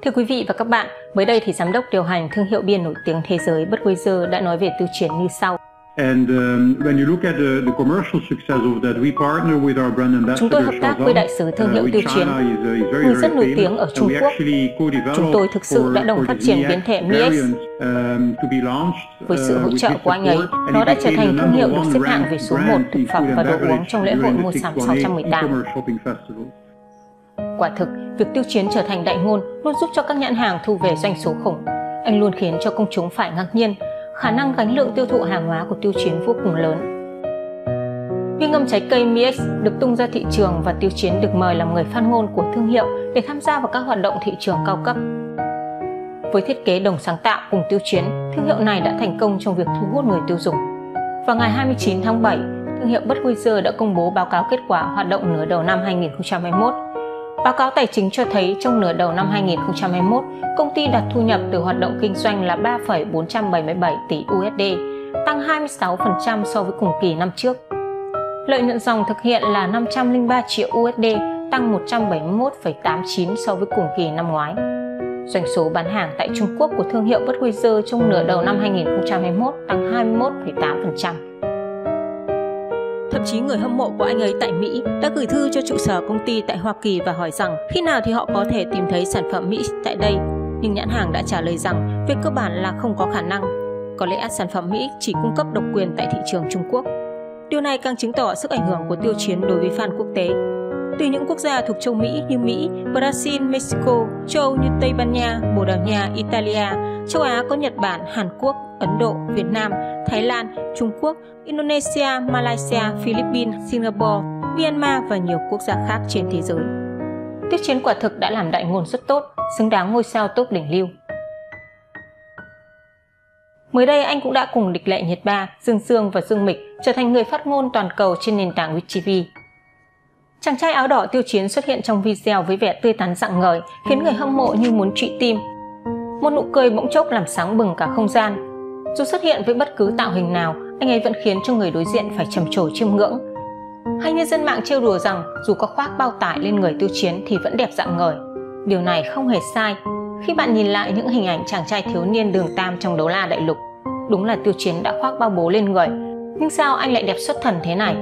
Thưa quý vị và các bạn, mới đây thì giám đốc điều hành thương hiệu bia nổi tiếng thế giới Budweiser đã nói về Tiêu Chiến như sau. Chúng tôi hợp tác với đại sứ thương hiệu Tiêu Chiến, người rất nổi tiếng ở Trung Quốc. Chúng tôi thực sự đã đồng phát triển biến thể MiX. Với sự hỗ trợ của anh ấy, nó đã trở thành thương hiệu được xếp hạng về số 1 thực phẩm và đồ uống trong lễ hội mua sắm 618. Quả thực, việc Tiêu Chiến trở thành đại ngôn luôn giúp cho các nhãn hàng thu về doanh số khủng. Anh luôn khiến cho công chúng phải ngạc nhiên. Khả năng gánh lượng tiêu thụ hàng hóa của Tiêu Chiến vô cùng lớn. Bia ngâm trái cây MiX được tung ra thị trường và Tiêu Chiến được mời làm người phát ngôn của thương hiệu để tham gia vào các hoạt động thị trường cao cấp. Với thiết kế đồng sáng tạo cùng Tiêu Chiến, thương hiệu này đã thành công trong việc thu hút người tiêu dùng. Vào ngày 29 tháng 7, thương hiệu Budweiser đã công bố báo cáo kết quả hoạt động nửa đầu năm 2021. Báo cáo tài chính cho thấy trong nửa đầu năm 2021, công ty đạt thu nhập từ hoạt động kinh doanh là 3,477 tỷ USD, tăng 26% so với cùng kỳ năm trước. Lợi nhuận ròng thực hiện là 503 triệu USD, tăng 171,89 so với cùng kỳ năm ngoái. Doanh số bán hàng tại Trung Quốc của thương hiệu Budweiser trong nửa đầu năm 2021 tăng 21,8%. Thậm chí người hâm mộ của anh ấy tại Mỹ đã gửi thư cho trụ sở công ty tại Hoa Kỳ và hỏi rằng khi nào thì họ có thể tìm thấy sản phẩm Mỹ tại đây. Nhưng nhãn hàng đã trả lời rằng về cơ bản là không có khả năng. Có lẽ sản phẩm Mỹ chỉ cung cấp độc quyền tại thị trường Trung Quốc. Điều này càng chứng tỏ sức ảnh hưởng của Tiêu Chiến đối với fan quốc tế. Từ những quốc gia thuộc châu Mỹ như Mỹ, Brazil, Mexico, châu Âu như Tây Ban Nha, Bồ Đào Nha, Italia, châu Á có Nhật Bản, Hàn Quốc, Ấn Độ, Việt Nam, Thái Lan, Trung Quốc, Indonesia, Malaysia, Philippines, Singapore, Myanmar và nhiều quốc gia khác trên thế giới. Tiêu Chiến quả thực đã làm đại ngôn rất tốt, xứng đáng ngôi sao top đỉnh lưu. Mới đây anh cũng đã cùng địch lệ Nhiệt Ba, Dương Dương và Dương Mịch trở thành người phát ngôn toàn cầu trên nền tảng WeTV. Chàng trai áo đỏ Tiêu Chiến xuất hiện trong video với vẻ tươi tắn rạng ngời, khiến người hâm mộ như muốn trụy tim. Một nụ cười bỗng chốc làm sáng bừng cả không gian. Dù xuất hiện với bất cứ tạo hình nào, anh ấy vẫn khiến cho người đối diện phải trầm trồ chiêm ngưỡng. Hay như dân mạng trêu đùa rằng dù có khoác bao tải lên người Tiêu Chiến thì vẫn đẹp rạng ngời. Điều này không hề sai. Khi bạn nhìn lại những hình ảnh chàng trai thiếu niên Đường Tam trong Đấu La Đại Lục, đúng là Tiêu Chiến đã khoác bao bố lên người. Nhưng sao anh lại đẹp xuất thần thế này?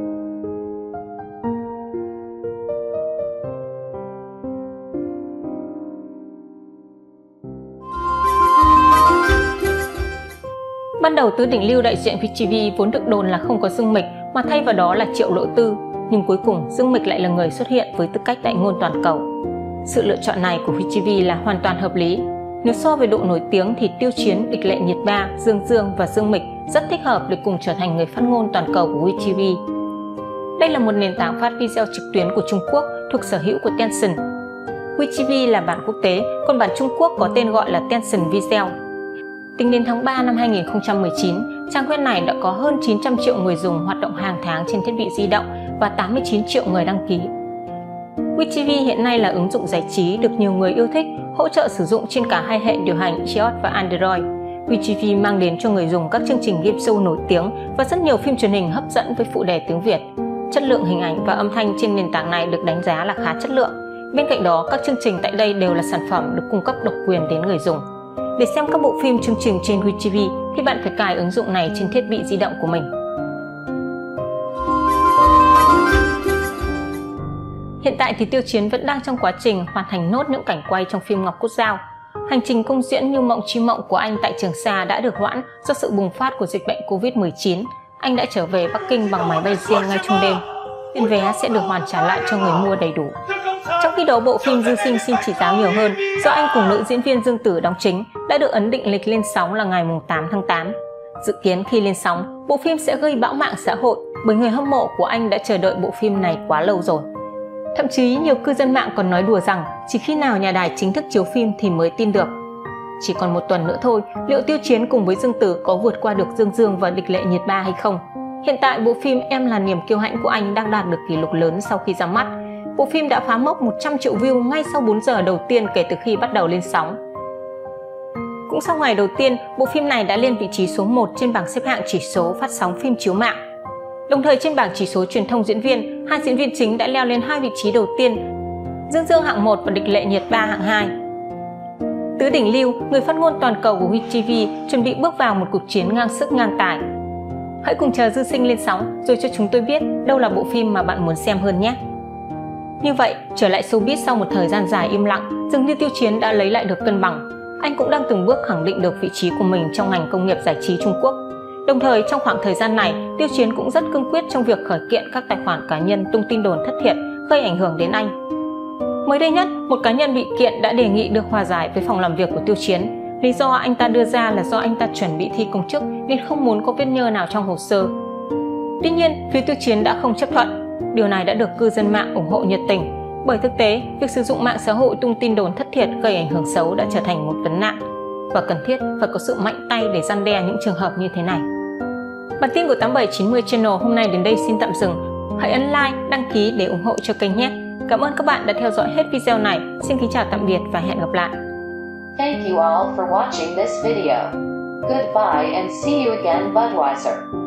Ban đầu tứ đỉnh lưu đại diện WeTV vốn được đồn là không có Dương Mịch mà thay vào đó là Triệu Lộ Tư, nhưng cuối cùng Dương Mịch lại là người xuất hiện với tư cách đại ngôn toàn cầu. Sự lựa chọn này của WeTV là hoàn toàn hợp lý. Nếu so về độ nổi tiếng thì Tiêu Chiến, địch lệ Nhiệt Ba, Dương Dương và Dương Mịch rất thích hợp để cùng trở thành người phát ngôn toàn cầu của WeTV. Đây là một nền tảng phát video trực tuyến của Trung Quốc thuộc sở hữu của Tencent. WeTV là bản quốc tế, còn bản Trung Quốc có tên gọi là Tencent Video. Tính đến tháng 3 năm 2019, trang web này đã có hơn 900 triệu người dùng hoạt động hàng tháng trên thiết bị di động và 89 triệu người đăng ký. WeTV hiện nay là ứng dụng giải trí được nhiều người yêu thích, hỗ trợ sử dụng trên cả hai hệ điều hành iOS và Android. WeTV mang đến cho người dùng các chương trình game show nổi tiếng và rất nhiều phim truyền hình hấp dẫn với phụ đề tiếng Việt. Chất lượng hình ảnh và âm thanh trên nền tảng này được đánh giá là khá chất lượng. Bên cạnh đó, các chương trình tại đây đều là sản phẩm được cung cấp độc quyền đến người dùng. Để xem các bộ phim chương trình trên WeTV thì bạn phải cài ứng dụng này trên thiết bị di động của mình. Hiện tại thì Tiêu Chiến vẫn đang trong quá trình hoàn thành nốt những cảnh quay trong phim Ngọc Cốt Dao. Hành trình công diễn Như Mộng Chi Mộng của anh tại Trường Sa đã được hoãn do sự bùng phát của dịch bệnh Covid-19. Anh đã trở về Bắc Kinh bằng máy bay riêng ngay trong đêm. Tiền vé sẽ được hoàn trả lại cho người mua đầy đủ. Trong khi đó, bộ phim Dư Sinh xin chỉ giáo nhiều hơn do anh cùng nữ diễn viên Dương Tử đóng chính đã được ấn định lịch lên sóng là ngày 8 tháng 8. Dự kiến khi lên sóng, bộ phim sẽ gây bão mạng xã hội bởi người hâm mộ của anh đã chờ đợi bộ phim này quá lâu rồi. Thậm chí nhiều cư dân mạng còn nói đùa rằng chỉ khi nào nhà đài chính thức chiếu phim thì mới tin được. Chỉ còn một tuần nữa thôi, liệu Tiêu Chiến cùng với Dương Tử có vượt qua được Dương Dương và địch lệ Nhiệt Ba hay không? Hiện tại bộ phim Em là niềm kiêu hãnh của anh đang đạt được kỷ lục lớn sau khi ra mắt. Bộ phim đã phá mốc 100 triệu view ngay sau 4 giờ đầu tiên kể từ khi bắt đầu lên sóng. Cũng sau ngày đầu tiên, bộ phim này đã lên vị trí số 1 trên bảng xếp hạng chỉ số phát sóng phim chiếu mạng. Đồng thời trên bảng chỉ số truyền thông diễn viên, hai diễn viên chính đã leo lên hai vị trí đầu tiên, Dương Dương hạng 1 và địch lệ Nhiệt Ba hạng 2. Tứ đỉnh lưu, người phát ngôn toàn cầu của WeTV, chuẩn bị bước vào một cuộc chiến ngang sức ngang tài. Hãy cùng chờ Dư Sinh lên sóng rồi cho chúng tôi biết đâu là bộ phim mà bạn muốn xem hơn nhé. Như vậy, trở lại showbiz sau một thời gian dài im lặng, dường như Tiêu Chiến đã lấy lại được cân bằng. Anh cũng đang từng bước khẳng định được vị trí của mình trong ngành công nghiệp giải trí Trung Quốc. Đồng thời, trong khoảng thời gian này, Tiêu Chiến cũng rất cương quyết trong việc khởi kiện các tài khoản cá nhân tung tin đồn thất thiệt, gây ảnh hưởng đến anh. Mới đây nhất, một cá nhân bị kiện đã đề nghị được hòa giải với phòng làm việc của Tiêu Chiến. Lý do anh ta đưa ra là do anh ta chuẩn bị thi công chức nên không muốn có vết nhơ nào trong hồ sơ. Tuy nhiên, phía Tiêu Chiến đã không chấp thuận. Điều này đã được cư dân mạng ủng hộ nhiệt tình, bởi thực tế, việc sử dụng mạng xã hội tung tin đồn thất thiệt gây ảnh hưởng xấu đã trở thành một vấn nạn và cần thiết phải có sự mạnh tay để răn đe những trường hợp như thế này. Bản tin của 8790 Channel hôm nay đến đây xin tạm dừng. Hãy ấn like, đăng ký để ủng hộ cho kênh nhé. Cảm ơn các bạn đã theo dõi hết video này. Xin kính chào tạm biệt và hẹn gặp lại. Thank you all for watching this video. Goodbye and see you again, Budweiser.